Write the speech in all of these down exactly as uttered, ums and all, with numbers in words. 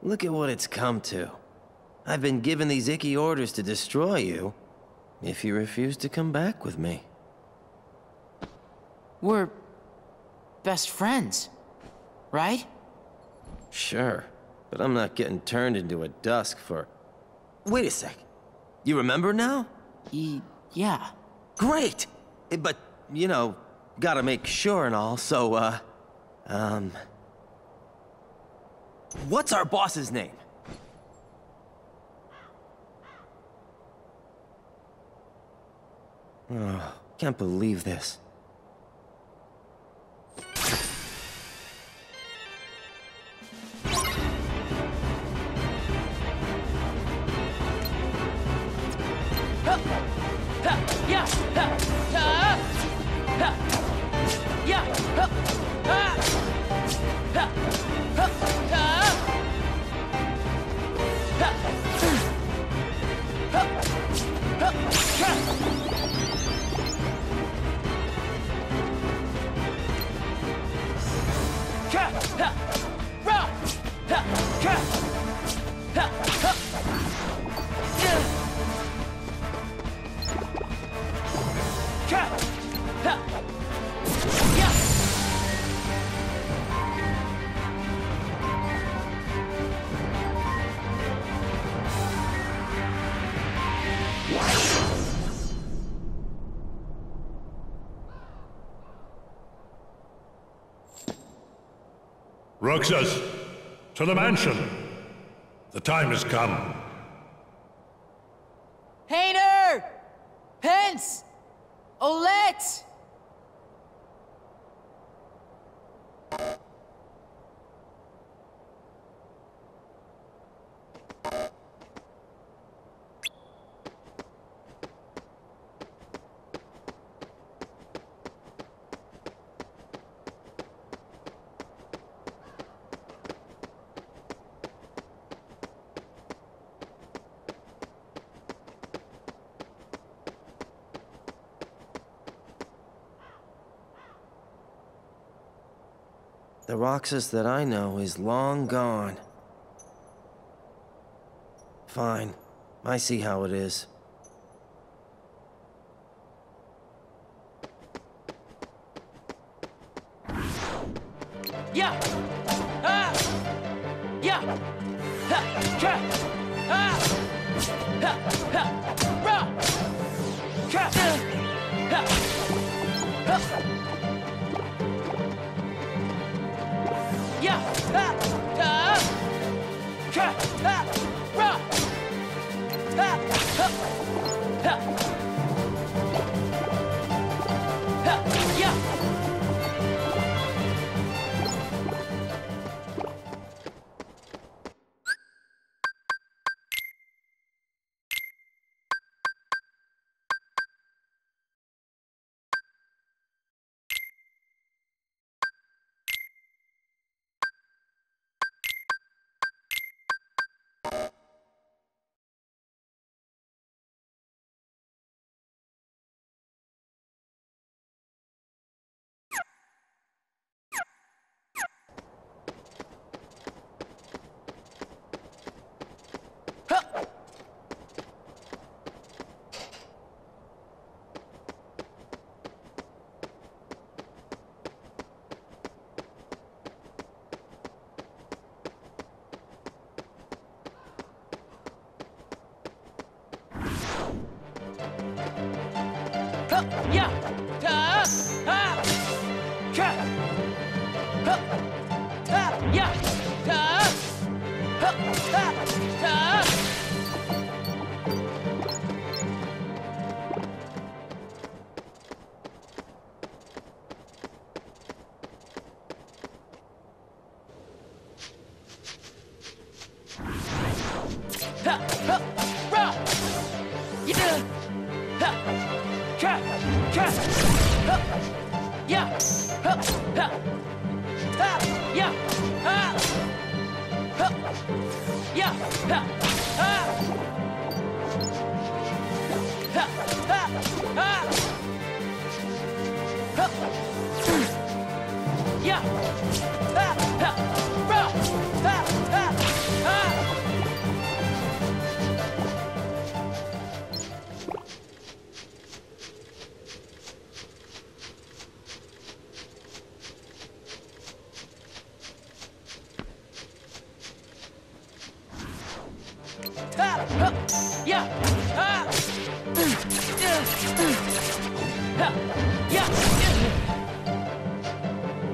Look at what it's come to. I've been given these icky orders to destroy you if you refuse to come back with me. We're best friends, right? Sure, but I'm not getting turned into a dusk for... Wait a sec. You remember now? Y yeah. Great! Eh, But, you know, gotta make sure and all, so, uh... Um... What's our boss's name? Oh, can't believe this. Roxas, to the mansion. The time has come. Hayner! Pence! Olette! The Roxas that I know is long gone. Fine. I see how it is. Yeah! Ah! Yeah! Ha! Cha! Ah! Ha! Ha! Ra! Cha! Ha! Ha! Yeah! Ha! Ta! Cha! Ha! Ra! Ha! Ha! Ha! Ha! Yeah! Yeah! Ta! Ha! Cha! Ha! Ha! Yeah! Ta! Ha! Ha! Ta! Ha! Ha! Ra! Yeah! Ha! Cha! Cha! Ha! Yeah! Ha! Ha! Ha! Yeah! Ha! Ha! Yeah! Ha! Ha! Ha! Ha! Ha! Ha! Yeah! Ha! Ha! Ra! Ha! Ha! Ha!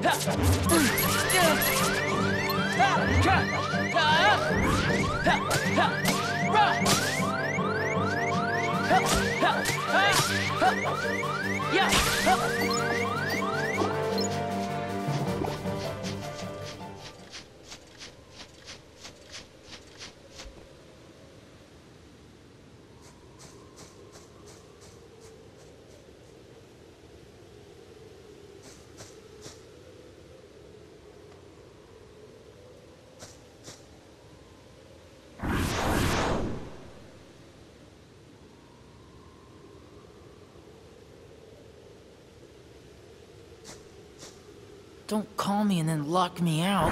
Don't call me and then lock me out.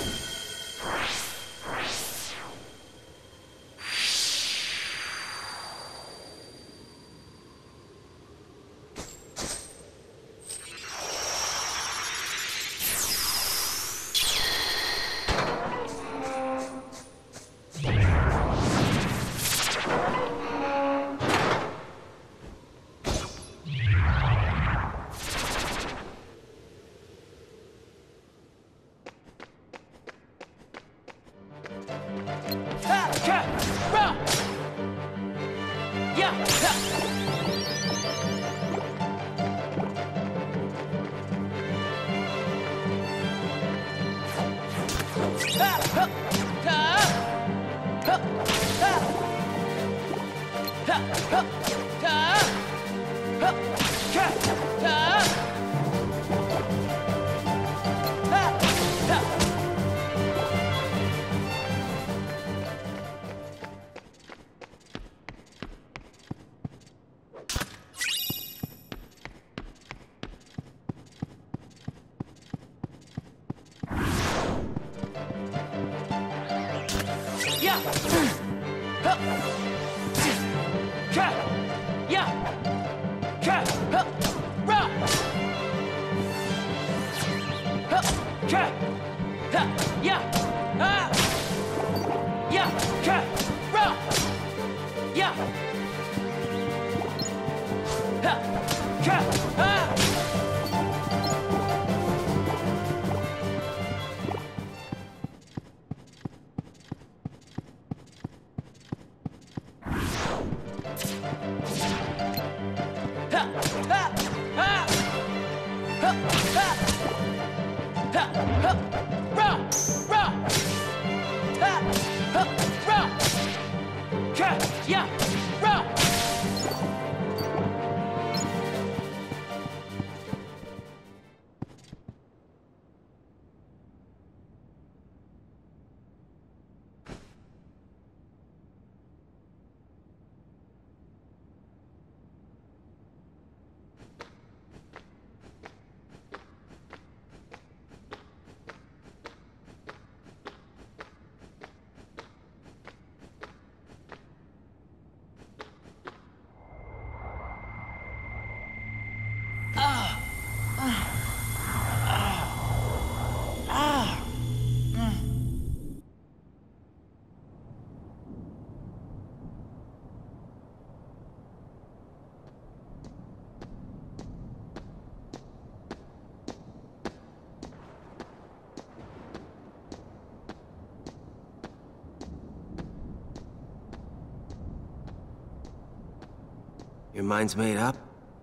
Your mind's made up?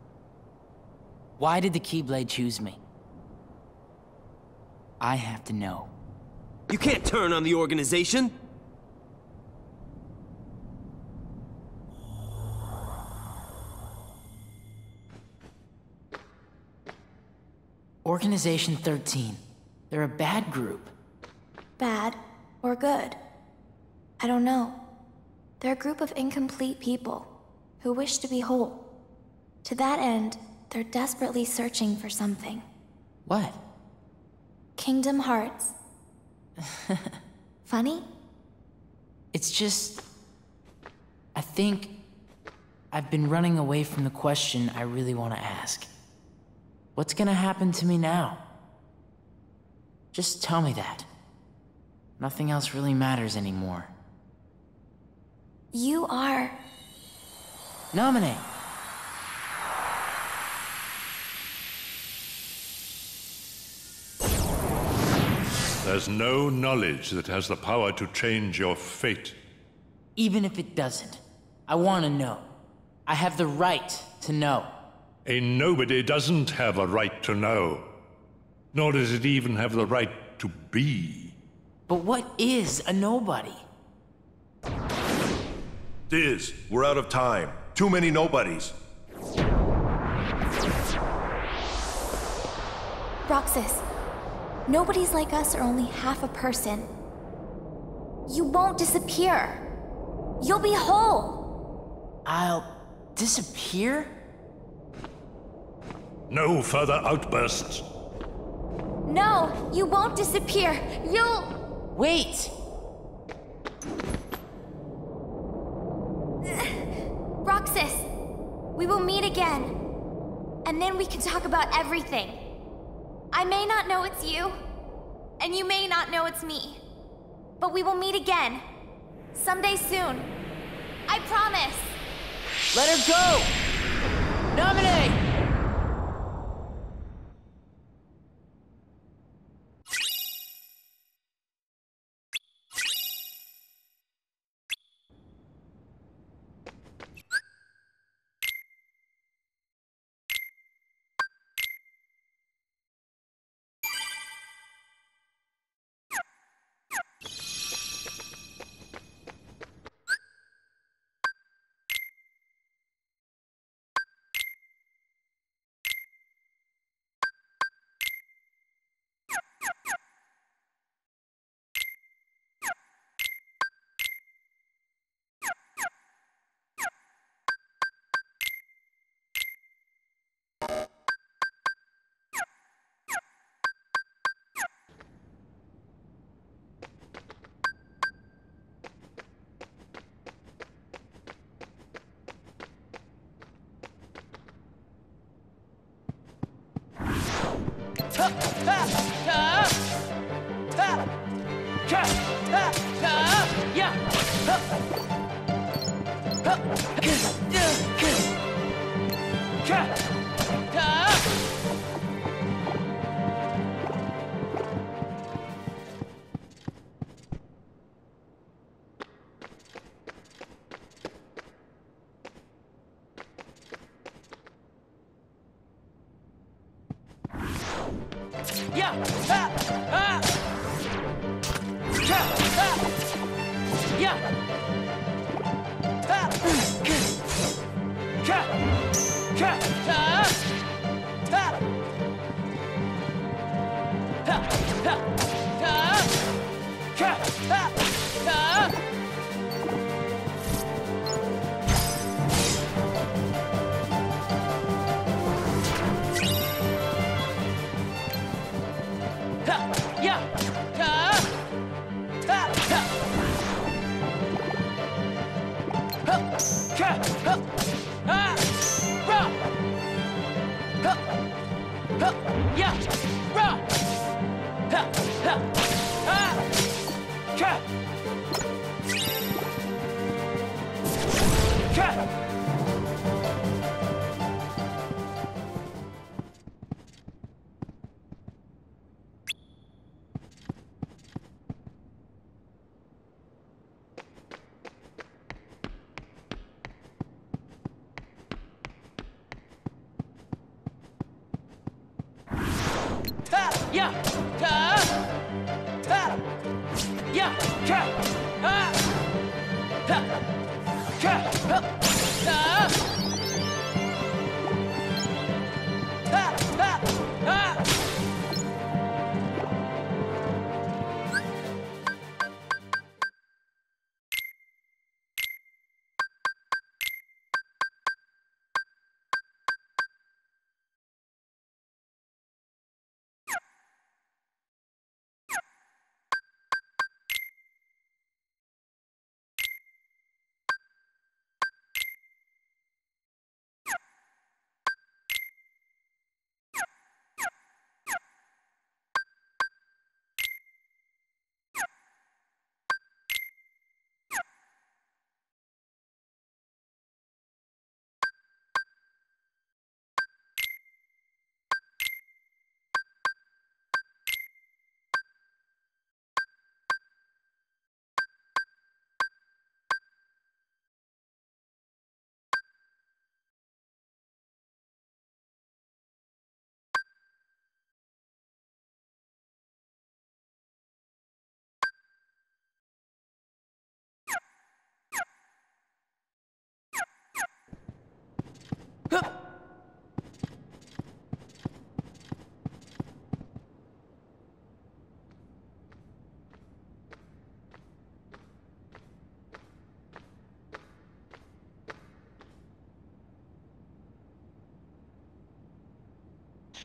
Why did the Keyblade choose me? I have to know. You can't turn on the organization! Organization thirteen. They're a bad group. Bad or good? I don't know. They're a group of incomplete people who wish to be whole. To that end, they're desperately searching for something. What? Kingdom Hearts. Funny? It's just... I think I've been running away from the question I really want to ask. What's gonna happen to me now? Just tell me that. Nothing else really matters anymore. You are... Nominate! There's no knowledge that has the power to change your fate. Even if it doesn't, I want to know. I have the right to know. A nobody doesn't have a right to know. Nor does it even have the right to be. But what is a nobody? Diz, we're out of time. Too many nobodies. Roxas, nobodies like us are only half a person. You won't disappear. You'll be whole. I'll disappear? No further outbursts. No, you won't disappear. You'll... Wait! Roxas, we will meet again. And then we can talk about everything. I may not know it's you, and you may not know it's me. But we will meet again. Someday soon. I promise. Let her go! Nominate!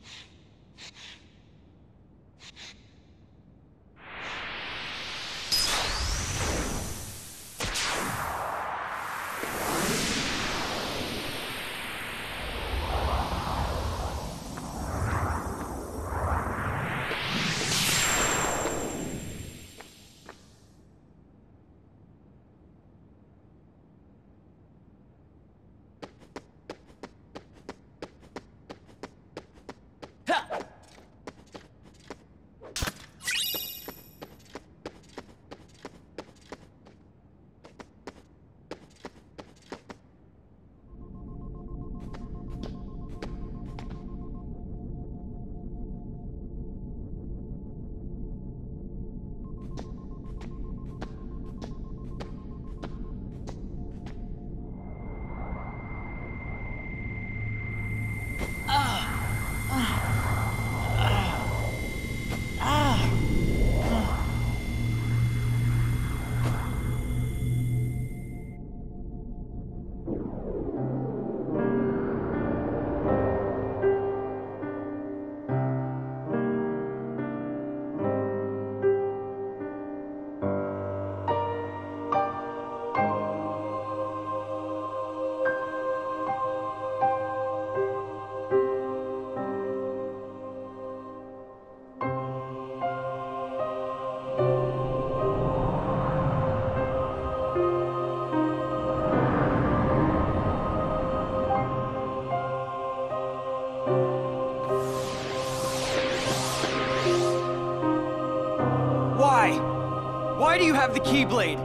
Why do you have the Keyblade?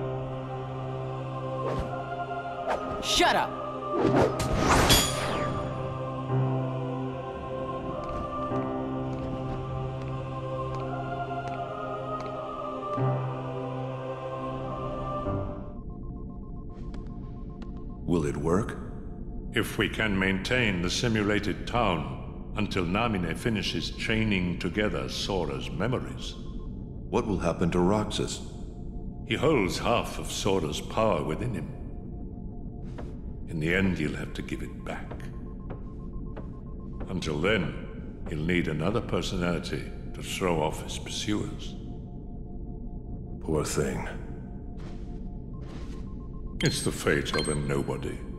Shut up! Will it work? If we can maintain the simulated town until Namine finishes chaining together Sora's memories. What will happen to Roxas? He holds half of Sora's power within him. In the end, he'll have to give it back. Until then, he'll need another personality to throw off his pursuers. Poor thing. It's the fate of a nobody.